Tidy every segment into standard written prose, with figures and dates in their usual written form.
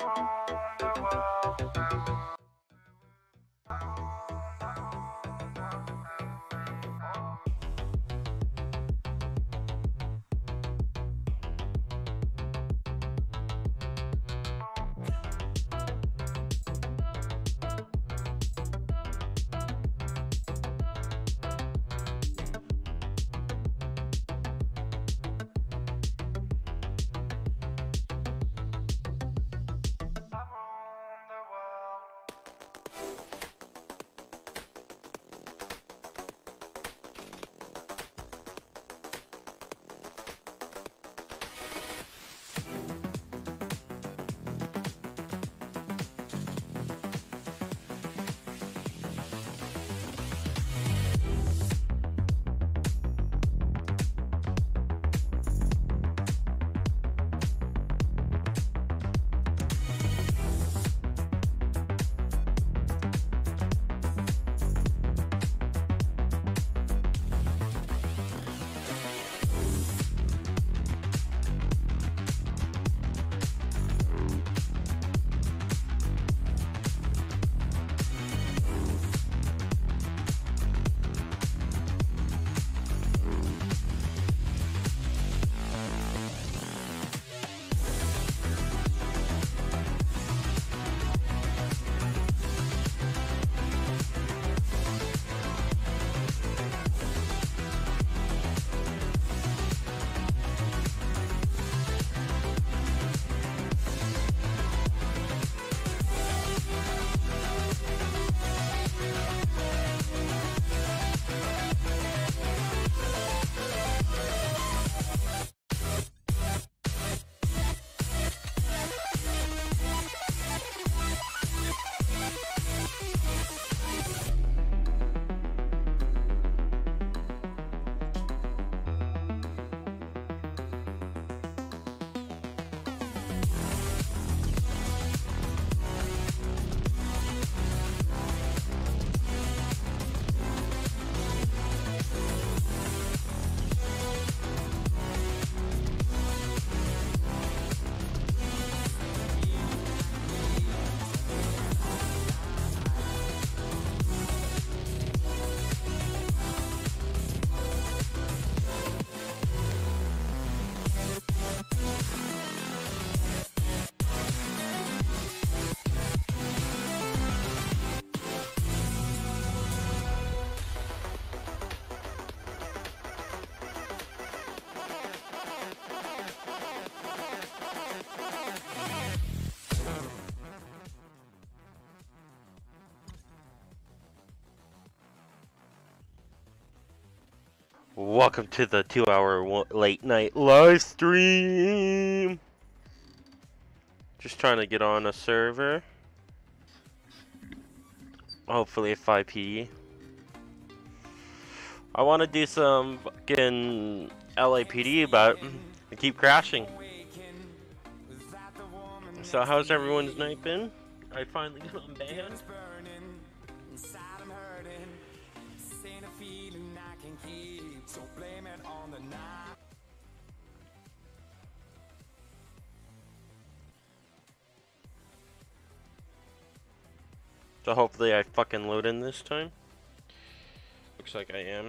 Welcome to the 2-hour late night live stream. Just trying to get on a server. Hopefully at 5 p. I want to do some fucking LAPD, but I keep crashing. So how's everyone's night been? I finally got banned. So hopefully I fucking load in this time. Looks like I am.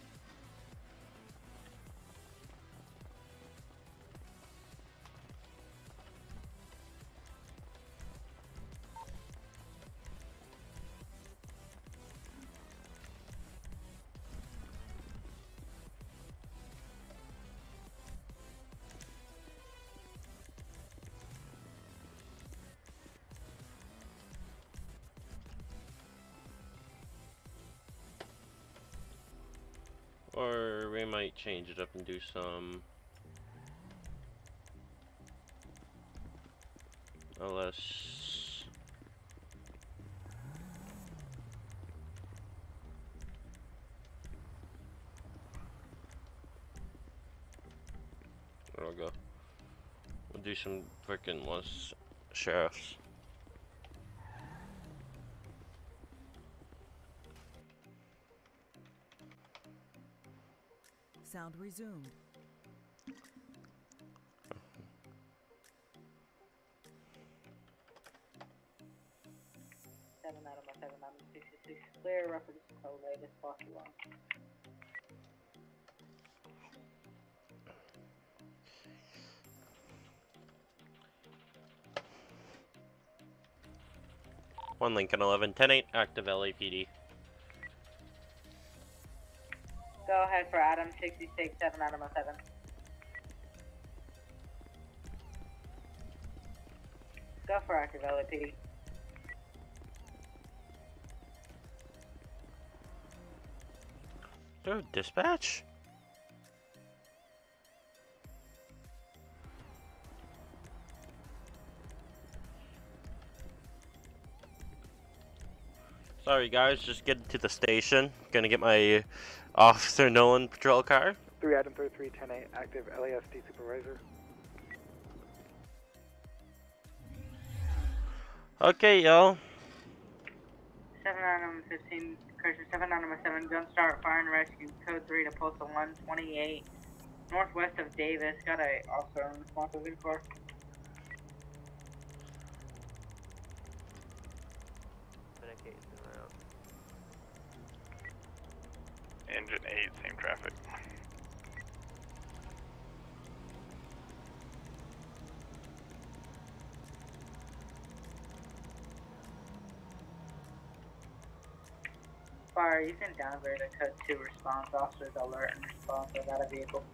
Or we might change it up and do some LS. There we go. We'll do some freaking less sheriffs. Sound resumed. 7 out of my 7 out of 66. Clear reference code latest possible. One Lincoln 11, 10-8, active LAPD. Go ahead for Adam 66, 7 out of my 7. Go for active LAPD. Dude, dispatch? Sorry guys, just getting to the station. Gonna get my Officer Nolan patrol car. 3 Adam 33, 10-8, active LASD supervisor. Okay, y'all. 7 out of 15, correction, 7 out of 7, gun start, fire and rescue, code 3 to postal 128, northwest of Davis, got a officer on responsibility for. Engine 8, same traffic. Fire, you can downgrade a code 2 response, officers alert and response without a vehicle.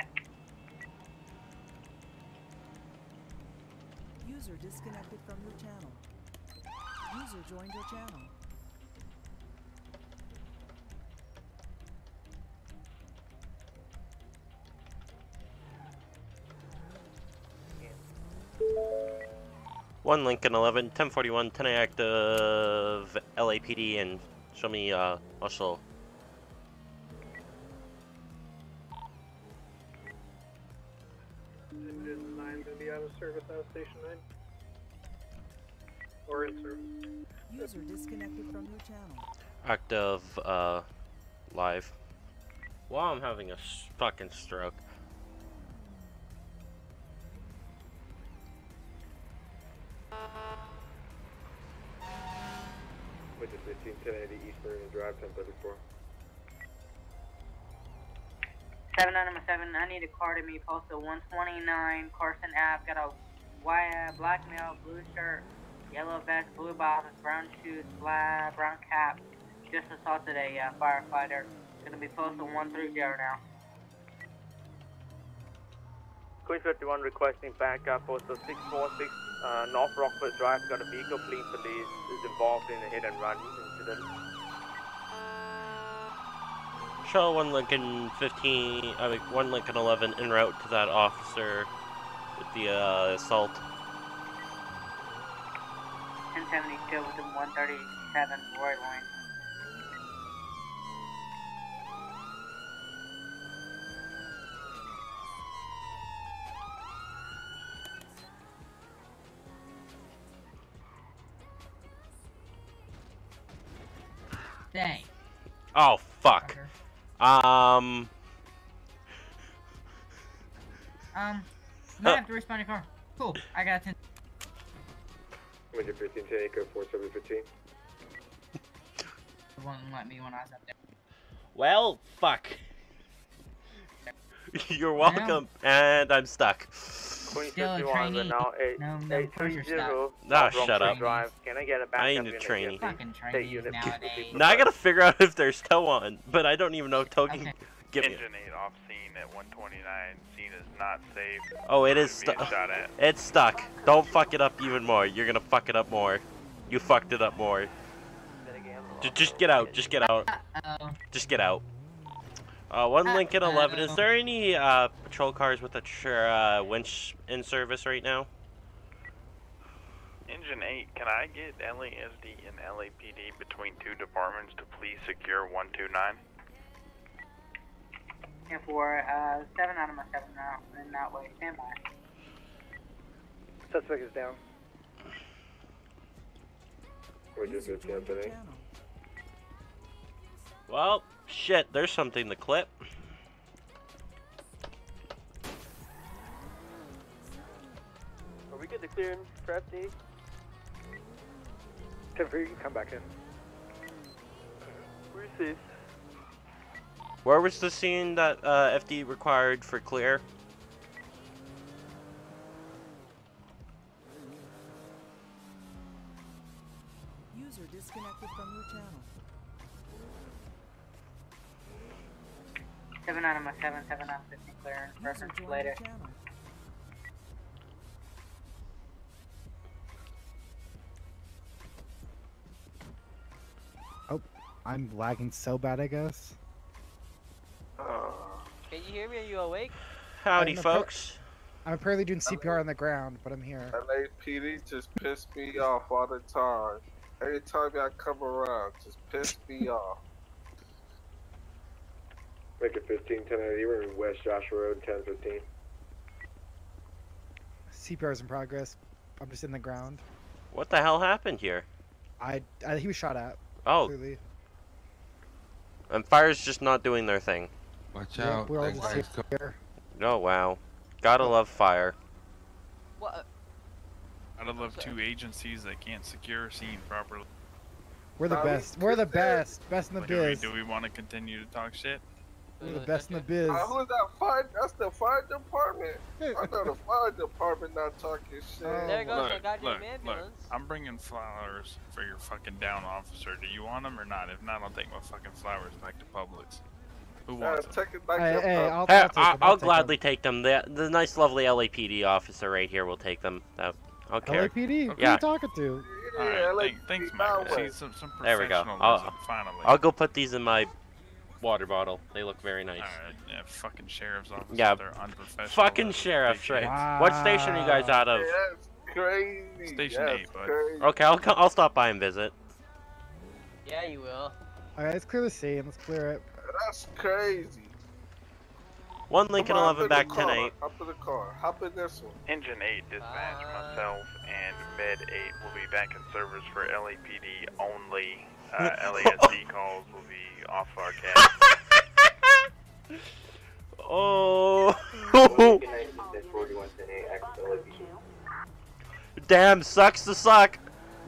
User disconnected from your channel. User joined your channel. One Lincoln 11, 1041, 10 active LAPD, and show me muscle. Engine 9 gonna be out of service out of station 9. Or in service. User disconnected from your channel. Active live. Wow, I'm having a fucking stroke. Which is 15, 1080 East Marine Drive, 1034. 7 out of 7, I need a car to me, postal 129, Carson Ave, got a white, black male, blue shirt, yellow vest, blue bottoms, brown shoes, brown cap, just assaulted a firefighter, gonna be postal 130 now. Queen 51 requesting backup, postal 646, North Rockford Drive, got a vehicle, fleet police is involved in a hit and run incident. Show one Lincoln 15, I mean 1 Lincoln 11 en route to that officer with the assault. 1070 still within 137 Roy Lane. Dang. Oh fuck. Might have to respond to car. Cool, I got 10. Winter 15, 10 Echo 4715. It won't let me when I was up there. Well, fuck. You're welcome, and I'm stuck. Queen Still a 51 trainee. now No, 830 Nah, shut up. Drive. Can I get a backup? I ain't a trainee. Fucking State trainees unit. nowadays. Now I gotta figure out if there's tow on, but I don't even know tow can Okay. give me. Engine 8 off scene at 129. Scene is not safe. Oh, it is Being stuck. shot at. It's stuck. Don't fuck it up even more. You're gonna fuck it up more. You fucked it up more. Just get out. Just get out. Uh-oh. Just get out. One Lincoln 11. Is there any patrol cars with a winch in service right now? Engine 8, can I get LASD and LAPD between two departments to please secure 129? And for 7 out of my 7 now, in that way, stand by. Suspect is down. User joined your channel. Well, shit. There's something to clip. Are we good to clear in, Crafty? 10 for you, come back in. Received. Where was the scene that FD required for clear? User disconnected from your channel. 7 out of my 7, 7 out of 15 clear. User Reference joined later. your channel. I'm lagging so bad, I guess. Can you hear me? Are you awake? Howdy, I'm a folks. I'm apparently doing CPR on the ground, but I'm here. LAPD just pissed me off all the time. Every time y'all come around, just piss me off. Make it 15, 1080. We're in West Joshua Road, 1015. CPR is in progress. I'm just in the ground. What the hell happened here? He was shot at. Oh, Clearly. and fire's just not doing their thing. Watch Yeah, out. we're all That just guy's here. Oh, wow. Gotta love fire. What? Out of two agencies that can't secure a scene properly. We're the best. We're the best. Best in the biz. Do we want to continue to talk shit? We're the best in the biz. Who's that fire? That's the fire department. I know the fire department not talking shit. There goes the goddamn Look, ambulance. I'm bringing flowers for your fucking down officer. Do you want them or not? If not, I'll take my fucking flowers back to Publix. Who wants them? Take it back Hey, to hey, I'll Hey, take them, I'll take gladly take them. The nice, lovely LAPD officer right here will take them. I'll them. care. LAPD? Who are Yeah. you talking to? Alright, thanks, Mike. See, some There we go. professionalism, finally. I'll go put these in my water bottle. They look very nice. Alright, yeah, fucking sheriff's office. Yeah, They're unprofessional. fucking That's sheriffs, right? Wow. What station are you guys out of? That's crazy. Station That's 8, bud. crazy. Okay, I'll stop by and visit. Yeah, you will. Alright, let's clear the scene. Let's clear it. That's crazy. One Lincoln Come on, 11 hop back in the car. 10-8. Hop in the car. Hop in this one. Engine 8 dispatch, myself and Med 8 will be back in service for LAPD only. LASD calls will be off our cab. Oh. Damn, sucks to suck.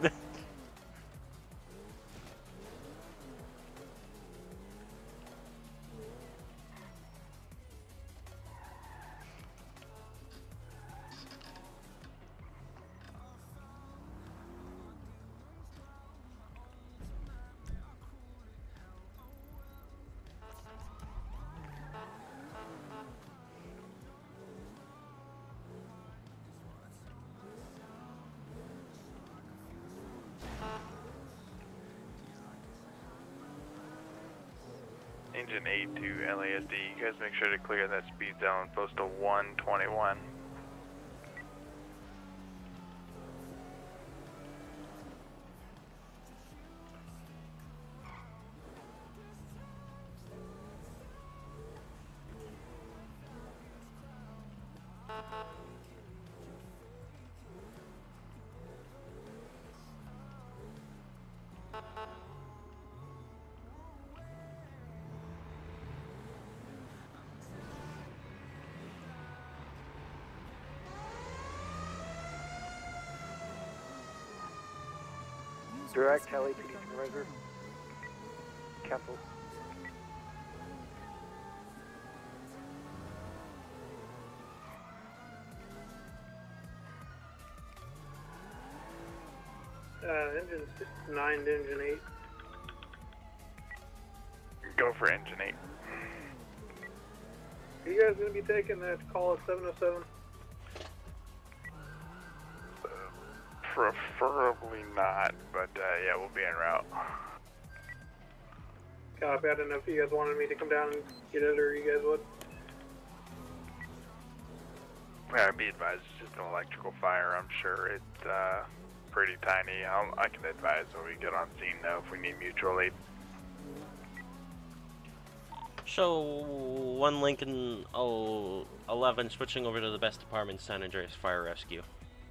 Engine 8 to LASD, you guys make sure to clear that speed zone, postal 121. User Direct disconnected LAPD from your supervisor. channel. Cancel. Engine 9 to engine 8. Go for engine 8. Are you guys going to be taking that call at 707? Preferably not, but yeah, we'll be en route. Copy, I don't know if you guys wanted me to come down and get it or you guys would. Yeah, be advised, it's just an electrical fire, I'm sure. It's pretty tiny. I can advise when we get on scene though if we need mutual aid. So, one Lincoln 11 switching over to the best department, San Andreas Fire Rescue.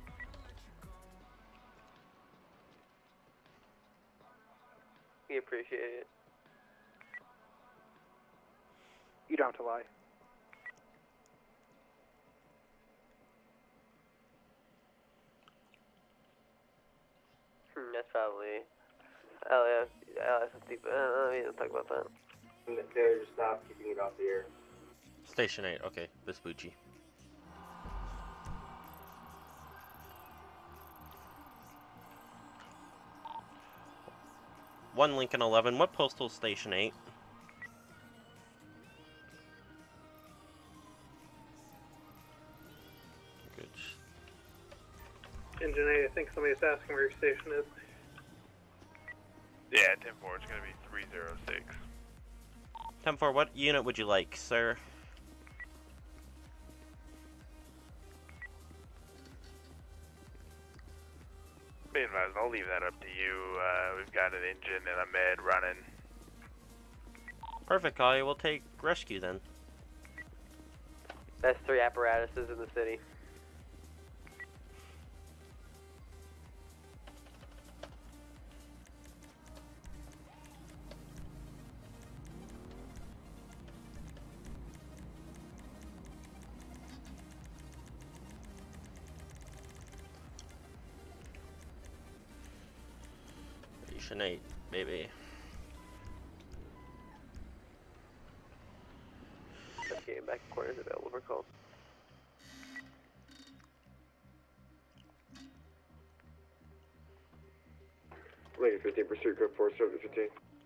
We appreciate it. You don't have to lie. That's probably LSD, we didn't talk about that. Failure to stop, keeping it off the air. Station 8, okay, Vespucci. One Lincoln 11, what postal station 8? Good. Engine 8, I think somebody's asking where your station is. Yeah, 10-4, it's going to be 306. 10-4, what unit would you like, sir? Be advised, I'll leave that up to you. We've got an engine and a med running. Perfect, Kali. We'll take rescue then. That's 3 apparatuses in the city. Station 8, baby. Okay, back quarters available for calls. Lady 15, pursuit code 4715.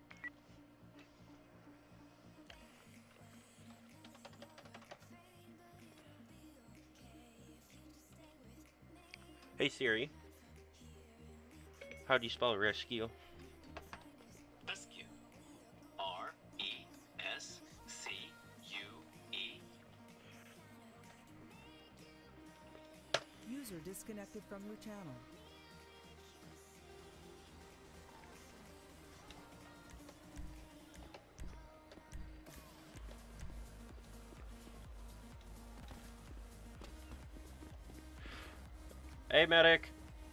Hey Siri. How do you spell rescue? Rescue. R-E-S-C-U-E. User disconnected from your channel. Hey medic.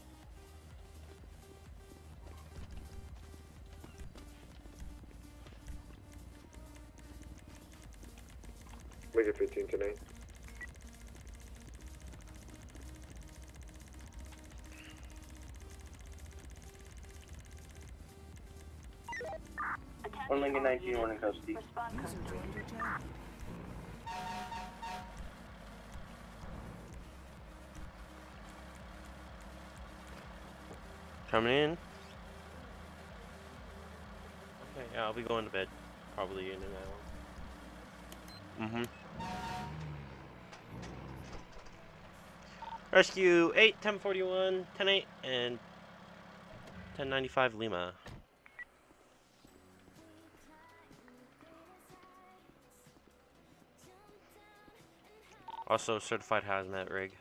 Lady 15 tonight. One Lincoln 19, one in custody. User joined your channel. Coming in. Okay, yeah, I'll be going to bed. Probably in an hour. Rescue 8, 1041, 10-8, and 1095 Lima. Also certified hazmat rig.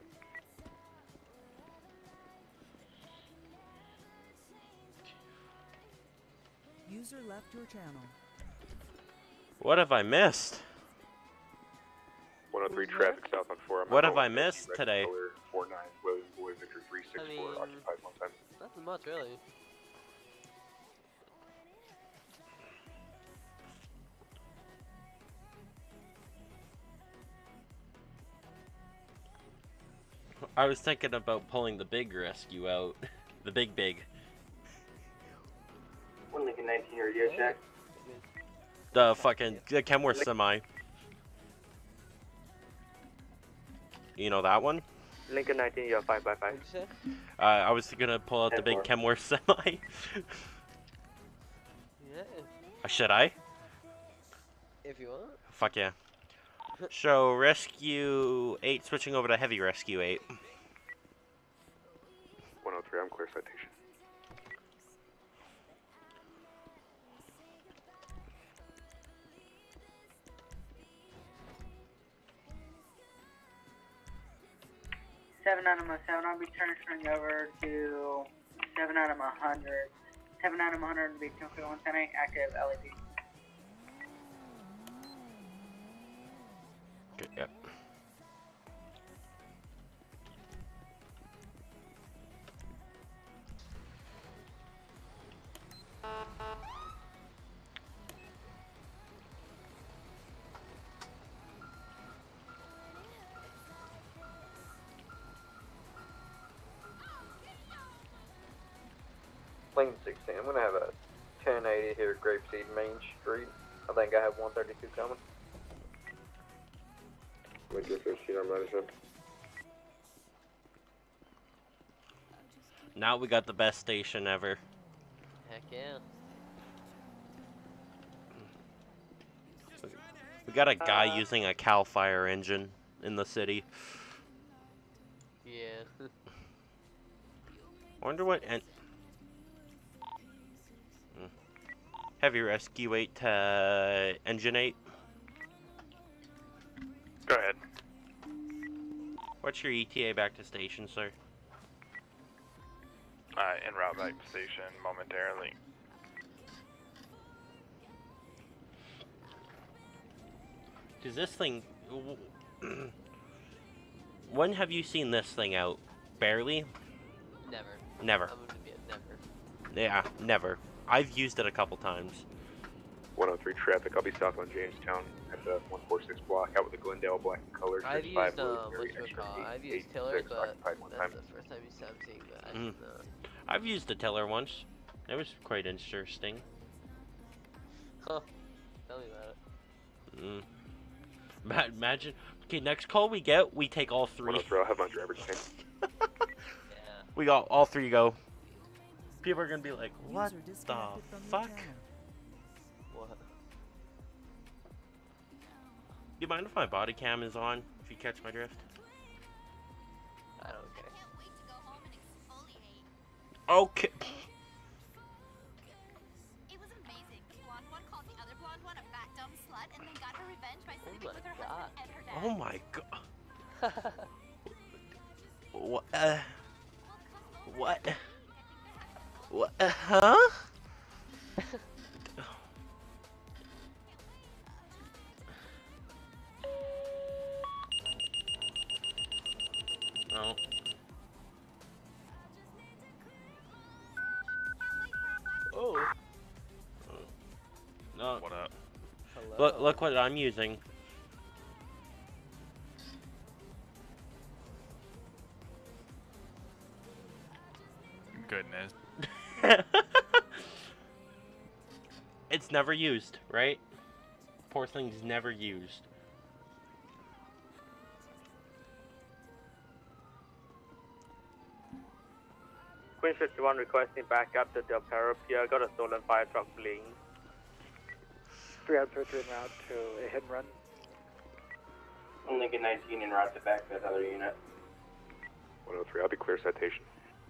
User left your channel. What have I missed? 103 traffic south on 4. What have I missed today? 49 William Boy Victor 364 occupied 110. Nothing much, really. I was thinking about pulling the big rescue out. The big. One Lincoln 19, radio check. The Kenworth semi. You know that one? Lincoln 19, you have 5x5. What'd you say? I was gonna pull out the big 10-4. Kenworth semi. Yeah, Should I? if you want. Fuck yeah. So, rescue 8 switching over to heavy rescue 8. 103, I'm clear citation. Seven out of my 7, I'll be transferring over to 7 out of my 100. 7 out of my 100 will be 251 active LED. Good, yep. Lane 16, I'm gonna have a 1080 here at Grapeseed Main Street. I think I have 132 coming. Winter 15 on Madison. Now we got the best station ever. Heck yeah. We got a guy using a Cal Fire engine in the city. Yeah. I wonder what Heavy Rescue 8 to Engine 8. Go ahead. What's your ETA back to station, sir? En route back to station momentarily. Does this thing... When have you seen this thing out? Barely? Never. Never. I'm gonna be a never. Yeah, never. I've used it a couple times. 103 traffic, I'll be south on Jamestown at the 146 block, out with the Glendale black and color. I've used, I've used Tiller, but that's time. the first time I'm seeing that. Mm. I've used the Tiller once. It was quite interesting. Huh. Tell me about it. Imagine. Okay, next call we get, we take all three. I'll have my driver's license. Yeah. We got all three go. People are gonna be like, what User the disconnected from your fuck? channel. What? Do you mind if my body cam is on? If you catch my drift? I don't care. Okay. It was amazing. Blonde one called the other blonde one a fat dumb slut and then got her revenge by sleeping with her husband and her dad. Oh my god. What? What? What? Huh? No. Oh. No. What up? Hello. Look what I'm using. Goodness. It's never used, right? Poor thing's never used. Queen 51 requesting backup to Del Perro Pier. Got a stolen fire truck fleeing. 3 out 3 en route to a hit and run. Lincoln 19 en route to back that other unit. 103, I'll be clear citation.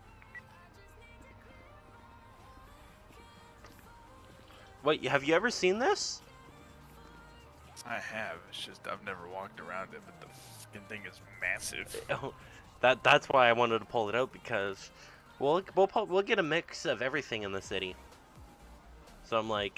Wait, have you ever seen this? I have. It's just I've never walked around it, but the fucking thing is massive. That's why I wanted to pull it out, because we'll get a mix of everything in the city. So I'm like,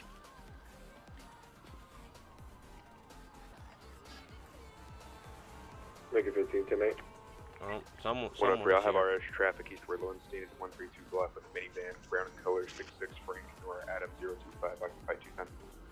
Make it 15, 10 8. oh, someone. 103, I'll have RS traffic eastward Lowenstein is 132 block with a minivan, brown in color, 66 Frank, or Adam 025, occupy 210.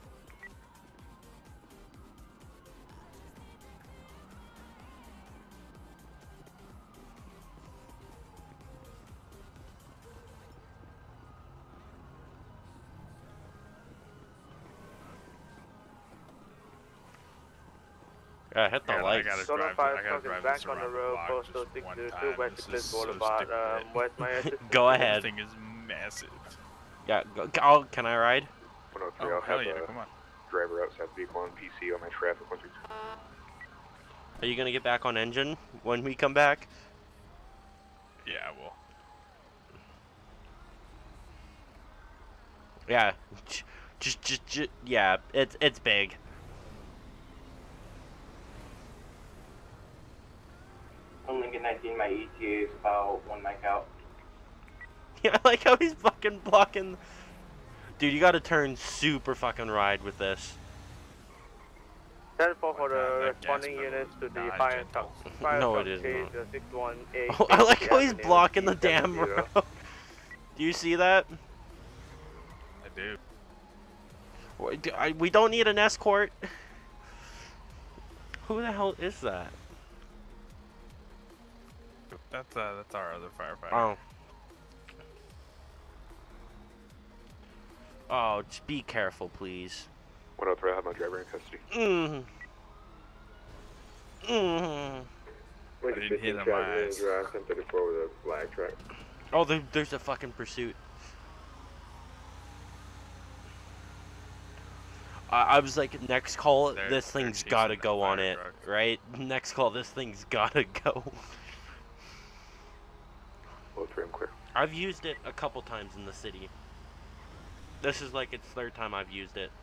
Yeah, hit the lights. Stolen fire truck is back on the road, postal 602, West Bliss Boulevard, West Miami. Go ahead. This thing is massive. Yeah, go, can I ride? 103, Oh, I'll hell have yeah, a come on. driver outside vehicle on PC on my traffic 132. Are you gonna get back on engine when we come back? Yeah, I will. Yeah, just yeah, it's big. On Lincoln 19, my ETA is about 1 mic out. Yeah, I like how he's fucking blocking. Dude, you gotta turn super fucking ride with this. 10-4 for the responding units to the fire truck. No, it is chase, not. 618. Oh, I like how he's blocking the damn road. Do you see that? I do. We don't need an escort. Who the hell is that? That's our other firefighter. Oh. Oh, just be careful, please. 103, I have my driver in custody. I didn't hit on my eyes. Drive 1034 with a flag track. Oh, there's a fucking pursuit. I was like, next call, this thing's gotta go on it, right? Next call, this thing's gotta go. 103, I'm clear. I've used it a couple times in the city. This is like its third time I've used it.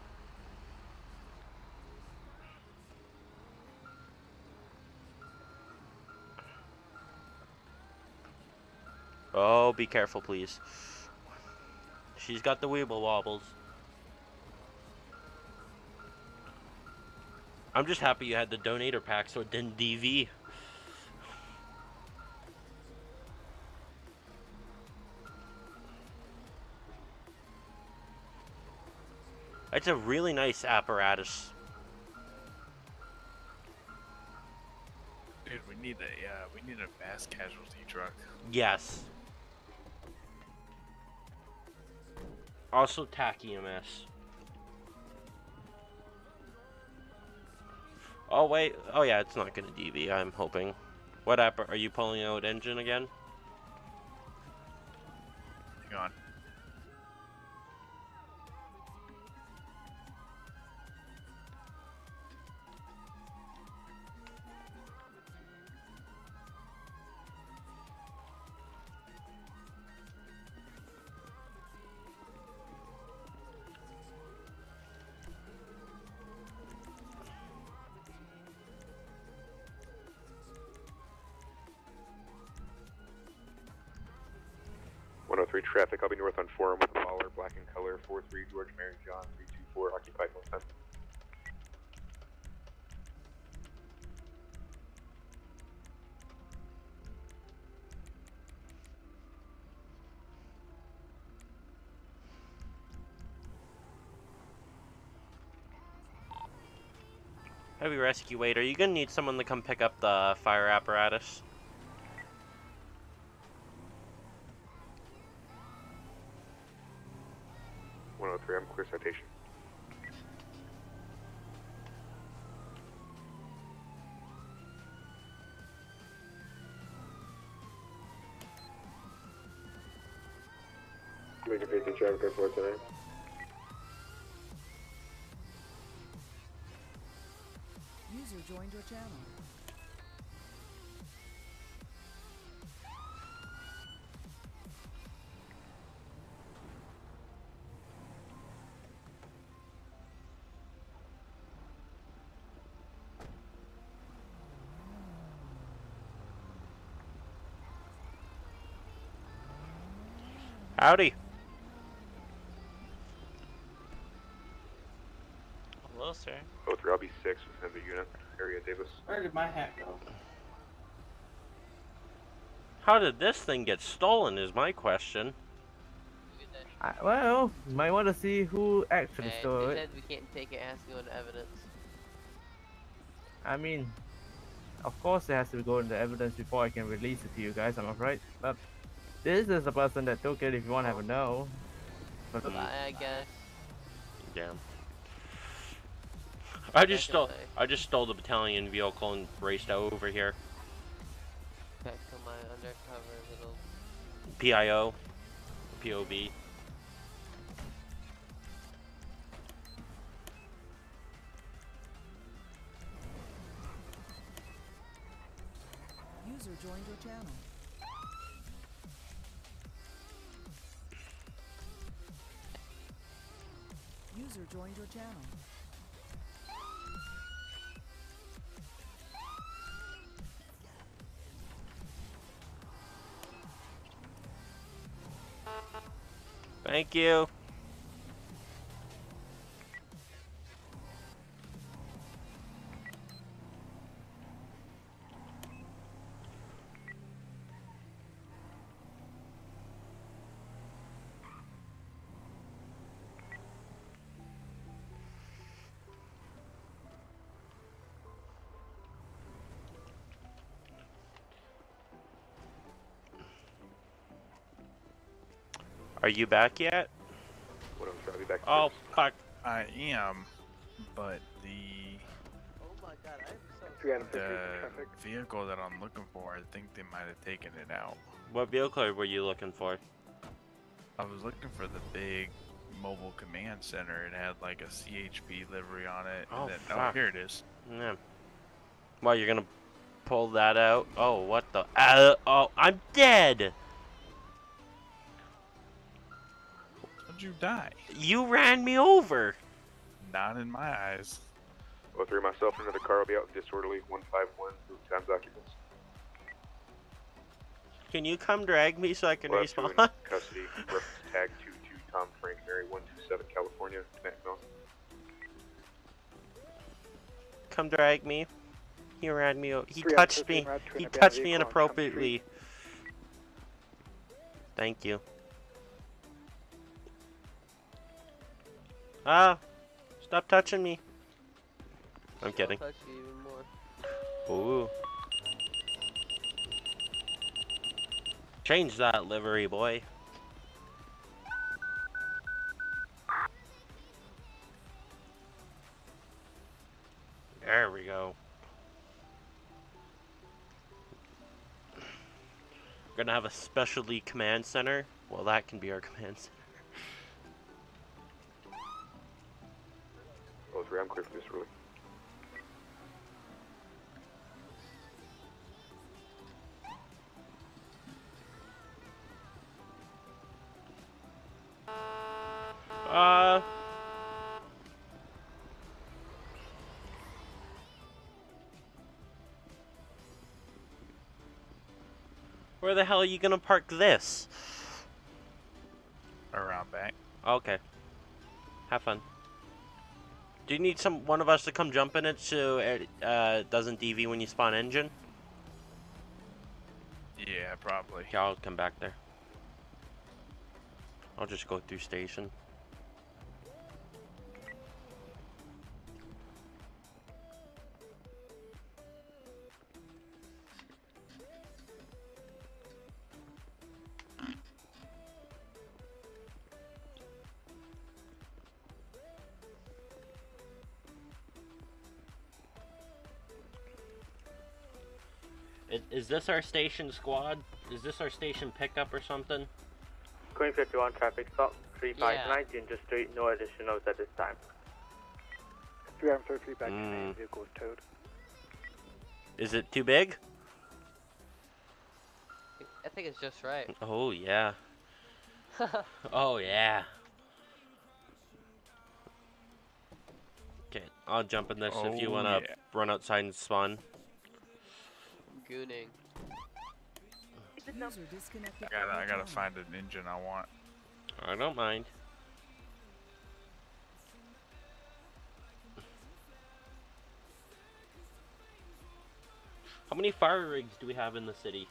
Oh, be careful, please. She's got the weeble wobbles. I'm just happy you had the donator pack so it didn't DV. It's a really nice apparatus. Dude, we need a mass casualty truck. Yes. Also TAC EMS. Oh wait, oh yeah, it's not gonna DV, I'm hoping. What app are you pulling out engine again? Hang on. Traffic, I'll be north on Forum with a Waller, black in color, 43 George Mary John, 324, occupied 110. Heavy rescue, wait, are you gonna need someone to come pick up the fire apparatus? I'm clear citation. Make a 50 traffic report tonight. User joined your channel. Howdy. Hello, sir. 03, I'll be 6 within the unit. Area Davis. Where did my hat go? How did this thing get stolen is my question. Well, you might want to see who actually stole They it. said we can't take it, it has to go into evidence. I mean, of course it has to go into evidence before I can release it to you guys, I'm afraid. But this is the person that took it if you want to have a know. But I guess. Damn. I just stole the battalion vehicle and raced over here. Back to my undercover little PIO. POV. User joined your channel. User joined your channel. Thank you. Are you back yet? What else, Travis? I'll be back. Oh, fuck. I am, but the vehicle that I'm looking for, I think they might have taken it out. What vehicle were you looking for? I was looking for the big mobile command center. It had like a CHP livery on it. Oh, and then, fuck. here it is. Yeah. Well, you're gonna pull that out? Oh, what the? Oh, I'm dead! How'd you die? You ran me over! Not in my eyes. 03, myself and another car will be out disorderly 151 times occupants. Can you come drag me so I can We'll have two in respawn? custody. Reference tag 22 Tom Frank Mary 127 California. Maxwell. Come drag me. He ran me over. He touched me. He touched me inappropriately. Thank you. Ah! Stop touching me. I'm kidding. Touch you even more. Ooh. Change that livery, boy. There we go. We're gonna have a specialty command center. Well, that can be our command center. 03, I'm clear for disorderly. Where the hell are you gonna park this? Around back. Okay. Have fun. Do you need one of us to come jump in it so it doesn't DV when you spawn engine? Yeah, probably. Yeah, I'll come back there. I'll just go through station. Is this our station squad? Is this our station pickup or something? Queen 51 traffic stop, 359 Ginger Street, no additionals at this time. 333 back to main, vehicle is towed. Is it too big? I think it's just right. Oh yeah. Oh yeah. Okay, I'll jump in this if you wanna run outside and spawn. Gooning. I gotta find an engine I want. I don't mind. How many fire rigs do we have in the city?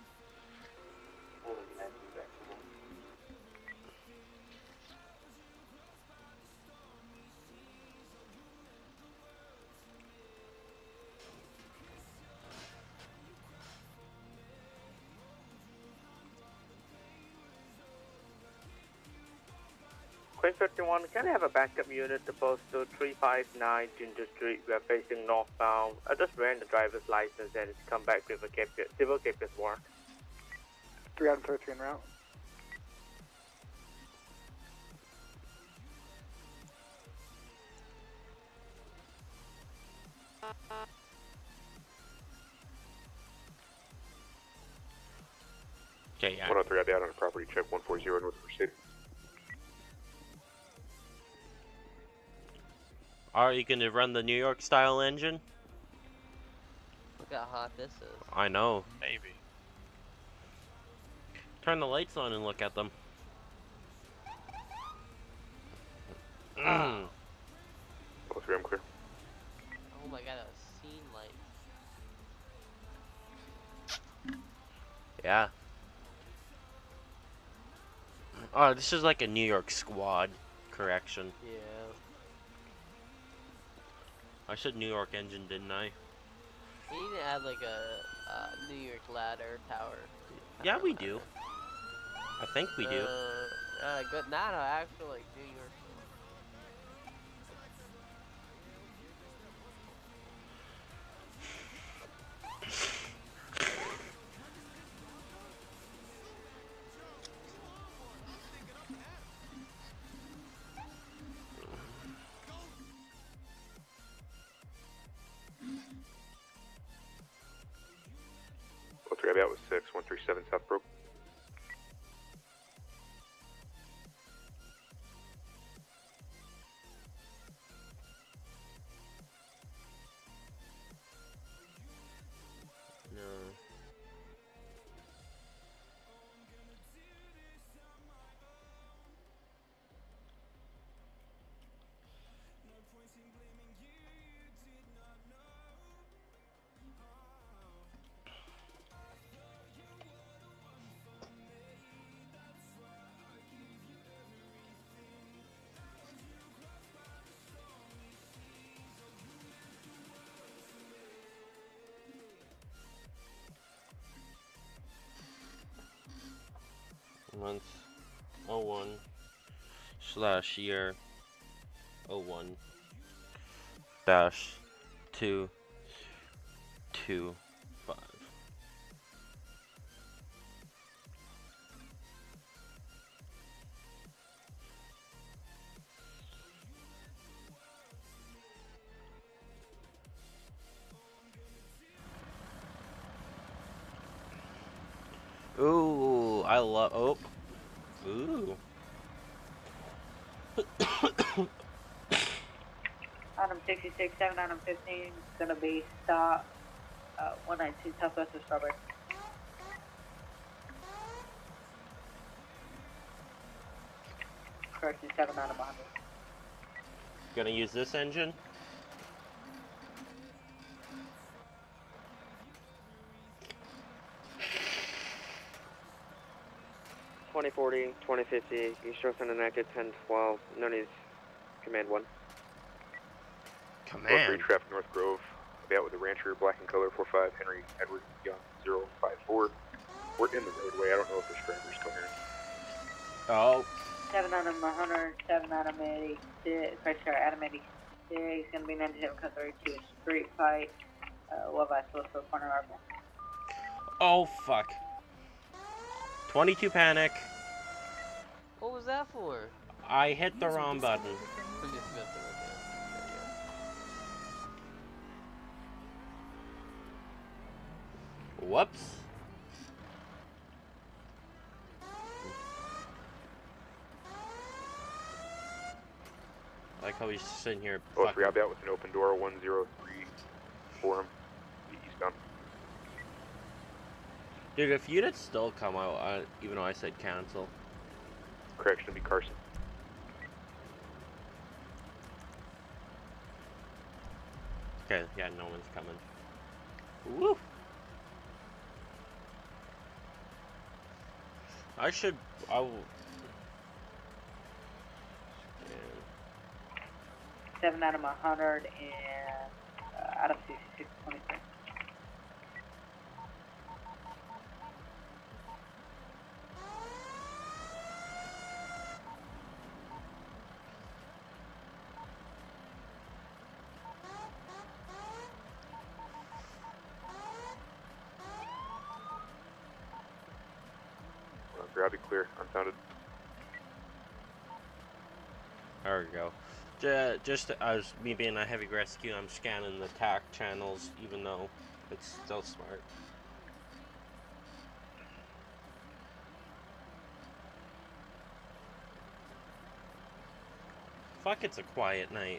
Queen 51, can I have a backup unit to postal 359 Ginger Street? We are facing northbound. I just ran the driver's license and it's come back with a civil capious warrant. 333 en route. Okay, yeah. 103, I'll be out on a property check 140 North City. Are you gonna run the New York style engine? Look how hot this is. I know. Maybe. Turn the lights on and look at them. Oh, 03, I'm clear. Oh my god, a scene light. Yeah. Oh, this is like a New York squad correction. Yeah. I said New York engine, didn't I? We need to add like a New York ladder tower. Yeah, we do. I think we do. Good. No, actually like New York. grab out with 6, 137 South Brook. No. Month 01 / year 01 - 225. Ooh, I love. Oh, ooh. Item 66, 7, item 15 is gonna be stop 192 Southwest of Strawberry. Correction 7, item 100. Gonna use this engine. $2040, $2050, East Northern enacted 1012, known as Command 1. Command. 03 traffic North Grove, about with the Rancher, black and color 45, Henry Edward Young 054. We're in the roadway, I don't know if this driver's coherent. Oh. 7 item 100, 7 item 86, correction, item 86, gonna be 97 cut 32 street fight, Love I Slow corner arbor. Oh fuck. 22 panic. What was that for? I hit the wrong button. Whoops. I like how he's sitting here. Oh, we got out with an open door 103 for him. Eastbound. Dude, if you'd have still come out, even though I said cancel. Correction, to be Carson. Okay, yeah, no one's coming. Woo! I will. 7 item 100 and item 66, 26. I'll be clear, unfounded. There we go. Just as me being a heavy rescue, I'm scanning the TAC channels, even though it's still smart. Fuck, it's a quiet night.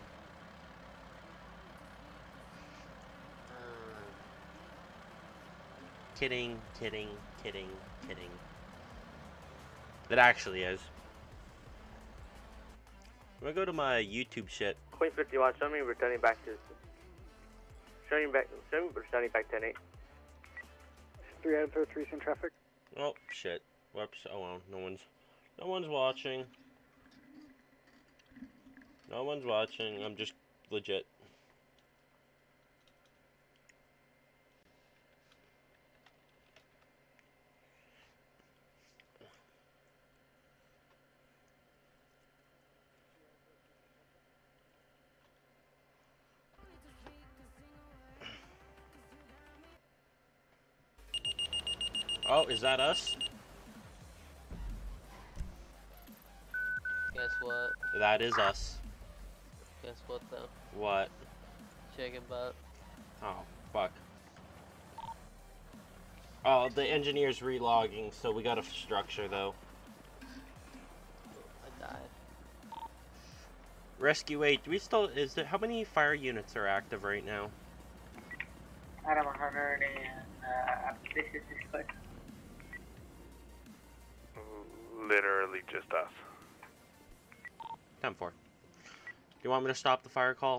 Kidding, kidding, kidding, kidding. It actually is. I'm gonna go to my YouTube shit. Queen 51, show me returning back to... Show me returning back 10-8. 3 out of 3 in traffic. Oh, shit. Whoops. Oh well, no one's watching. No one's watching, I'm just legit. Oh, is that us? Guess what? That is us. Guess what though? What? Chicken butt. Oh, fuck. Oh, the engineer's relogging, so we got a structure though. I died. Rescue 8, do we still, how many fire units are active right now? Adam 100 and, this is quick. Literally just us. 10-4. Do you want me to stop the fire call?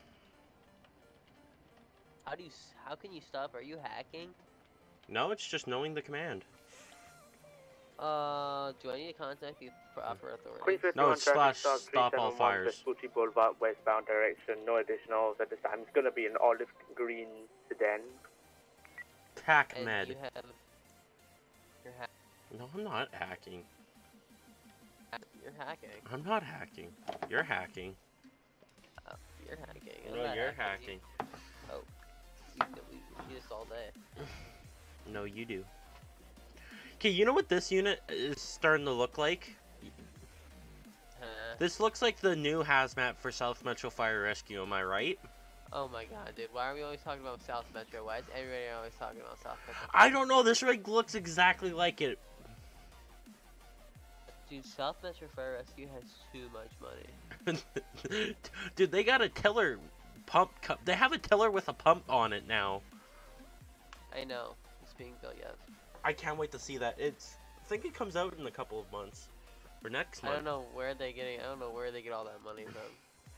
How can you stop? Are you hacking? No, it's just knowing the command. Do I need to contact the proper authority? No, it's slash stop all fires. Vespucci Boulevard, westbound direction. No additionals at this time. It's gonna be an olive green sedan. Tac And med. you have... You're No, I'm not hacking. You're hacking. I'm not hacking. You're hacking. Oh, you're hacking. I'm No, not you're hacking. Oh. We do this all day. No, you do. Okay, you know what this unit is starting to look like? This looks like the new hazmat for South Metro Fire Rescue, am I right? Oh my god, dude. Why are we always talking about South Metro? Why is everybody always talking about South Metro? I don't know, this rig looks exactly like it. Dude, South Metro Fire Rescue has too much money. Dude, they got a tiller pump. They have a tiller with a pump on it now. I know. It's being built yet. I can't wait to see that. I think it comes out in a couple of months. Or next month. I don't know where they get all that money from.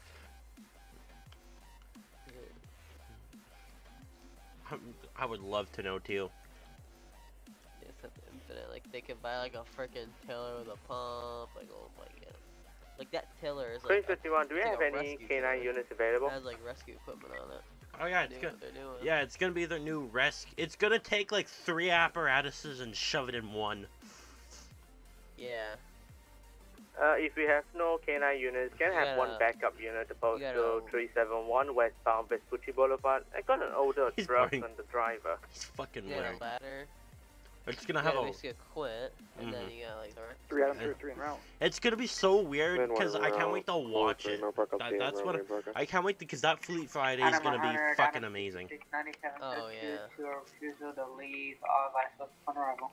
I would love to know too. It's infinite. Like they could buy like a freaking tiller with a pump. Like oh my god. Like that tiller is like. 351. Do we have any K9 units available? It has like rescue equipment on it. Oh yeah, it's gonna be their new rescue. It's gonna take like 3 apparatuses and shove it in one. Yeah. If we have no K9 units, can I have one backup unit opposed to 371 westbound Vespucci Boulevard? I got an older truck and the driver. He's fucking You got a ladder. It's gonna have a. Basically quit, and then you got like the rest. 3 Adam 3 en route. It's gonna be so weird because I can't wait to watch it. That's what I can't wait because that Fleet Friday is gonna be fucking amazing. Oh yeah. To a refusal to leave all vessels on arrival.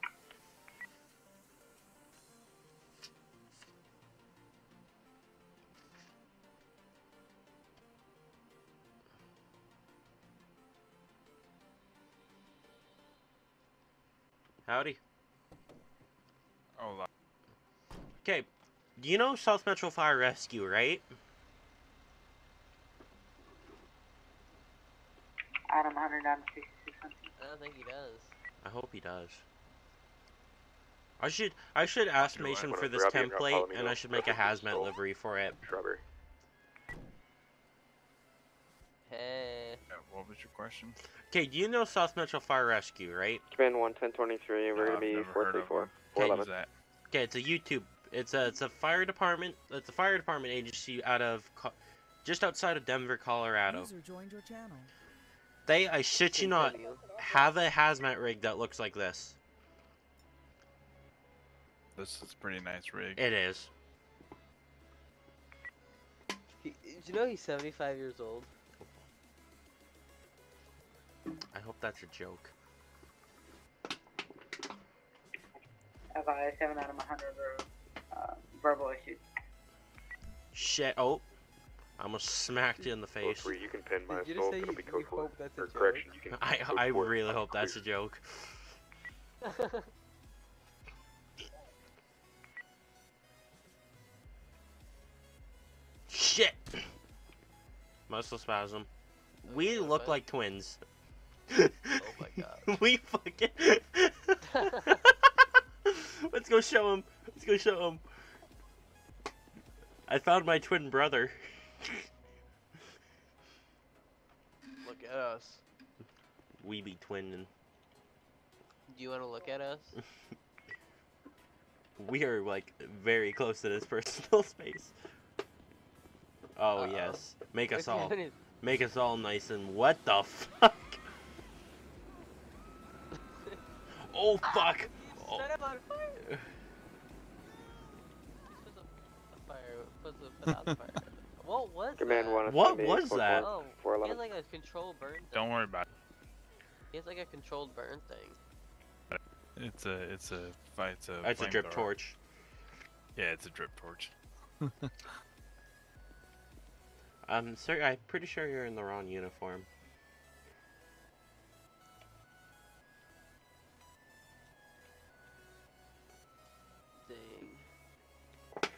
Howdy. Hola. Okay, you know South Metro Fire Rescue, right? Adam 100, Adam 66. I don't think he does. I hope he does. I should ask Mason for this template, and I should make a hazmat livery for it. Strawberry. Hey. What was your question? Okay, do you know South Metro Fire Rescue, right? Command 11023. We're gonna be 434. 411. Okay, it's a YouTube. It's a fire department. It's a fire department agency out of just outside of Denver, Colorado. User joined your channel. They, I shit you not, have a hazmat rig that looks like this. This is a pretty nice rig. It is. Did you know he's 75 years old? I hope that's a joke. Advise 7 out of 100 verbal issues. Shit. Oh. I almost smacked you in the face. Code 3, you can pin my Did you assault. say It'll be you code 4. hope that's a Or joke? correction, you can. I really hope that's a joke. Shit! Muscle spasm. We look like twins. Oh my god. We fucking. Let's go show him. Let's go show him. I found my twin brother. Look at us. We be twinning. Do you want to look at us? We are like very close to this personal space. Oh yes, make us all, make us all nice and what the fuck? Oh fuck! Oh. Set him on fire! Put out the fire. What was Command that? 1. What was that? Oh, he has like a controlled burn thing. Don't worry about it. He has like a controlled burn thing. It's a It's a flamethrower. drip torch. Yeah, it's a drip torch. Sir, I'm pretty sure you're in the wrong uniform. Dang.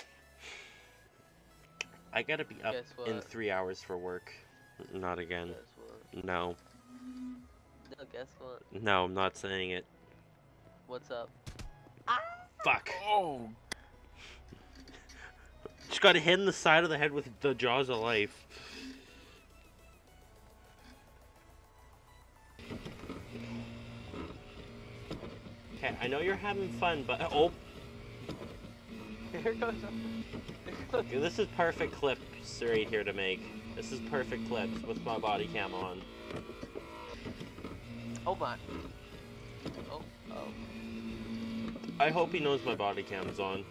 I gotta be up Guess in what? 3 hours for work. Not again. Guess what? No. No, guess what? No, I'm not saying it. What's up? Fuck. Oh. Just got hit in the side of the head with the jaws of life. Okay, I know you're having fun, but oh. Here goes. Okay, this is perfect clips right here to make. This is perfect clips with my body cam on. Oh my. Oh. Oh. I hope he knows my body cam's on.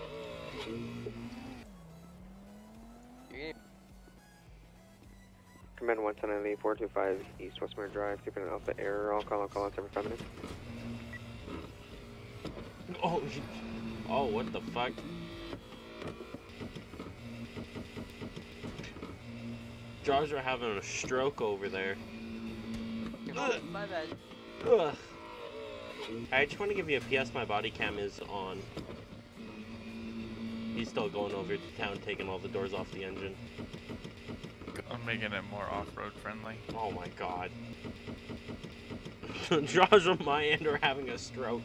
Command 110 425 East Westmere Drive, keeping an alpha error. I'll call outs every 5 minutes. Oh, oh, what the fuck? Jaws are having a stroke over there. My bad. Ugh. I just want to give you a PS, my body cam is on. He's still going over to town, taking all the doors off the engine. I'm making it more off-road friendly. Oh my god. Jaws on my end are having a stroke.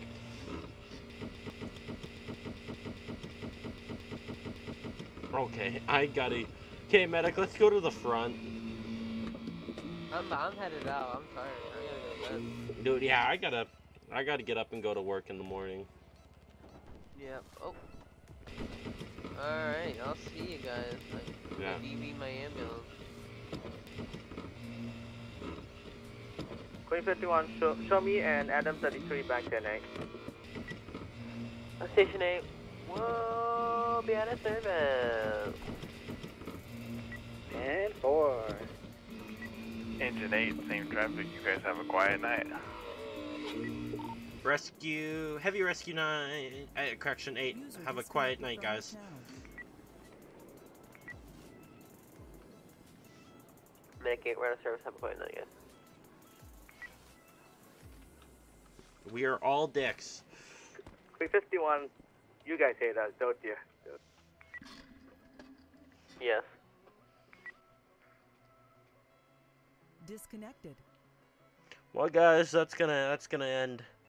Okay, I gotta... Okay, medic, let's go to the front. I'm headed out. I'm tired. I gotta go to bed. Dude, yeah, I gotta get up and go to work in the morning. Yep. Oh. Alright, I'll see you guys. Yeah. DV my ambulance. Queen 51, show me and Adam 33 back to NA. Station 8. Whoa, be out of service. And 4. Engine 8, same traffic. You guys have a quiet night. Rescue, heavy rescue 9, correction 8. Have a quiet night, guys. Medic 8, we're out of service. Have a quiet night, guys. We are all dicks. Queen 51, you guys hate us, don't you? Yes. Disconnected. Well, guys, that's gonna end